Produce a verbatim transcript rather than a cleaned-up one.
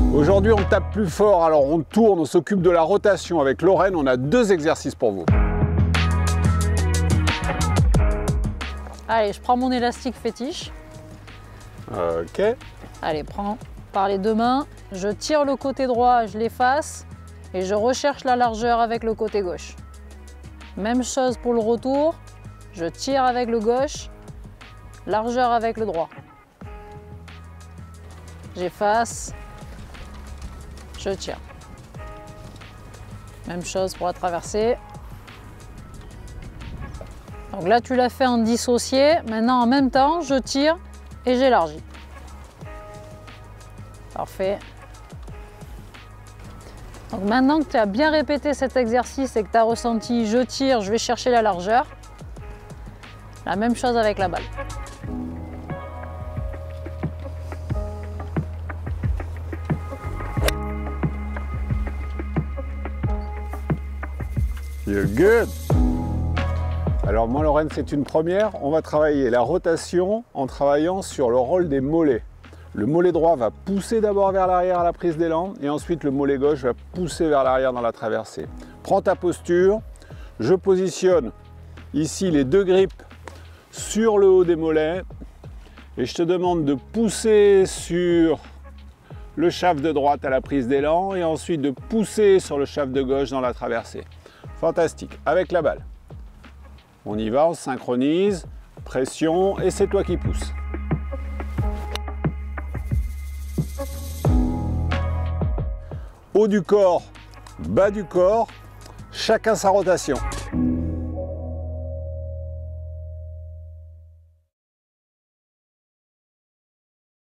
Aujourd'hui, on tape plus fort, alors on tourne, on s'occupe de la rotation. Avec Lorraine, on a deux exercices pour vous. Allez, je prends mon élastique fétiche. Ok. Allez, prends par les deux mains. Je tire le côté droit, je l'efface et je recherche la largeur avec le côté gauche. Même chose pour le retour. Je tire avec le gauche, largeur avec le droit. J'efface, je tire. Même chose pour la traversée. Donc là, tu l'as fait en dissocié. Maintenant, en même temps, je tire et j'élargis. Parfait. Donc maintenant que tu as bien répété cet exercice et que tu as ressenti je tire, je vais chercher la largeur, la même chose avec la balle. You're good. Alors moi Lorraine, c'est une première. On va travailler la rotation en travaillant sur le rôle des mollets. Le mollet droit va pousser d'abord vers l'arrière à la prise d'élan et ensuite le mollet gauche va pousser vers l'arrière dans la traversée. Prends ta posture. Je positionne ici les deux grippes sur le haut des mollets et je te demande de pousser sur le shaft de droite à la prise d'élan et ensuite de pousser sur le shaft de gauche dans la traversée. Fantastique. Avec la balle. On y va, on synchronise, pression et c'est toi qui pousses. Haut du corps, bas du corps, chacun sa rotation.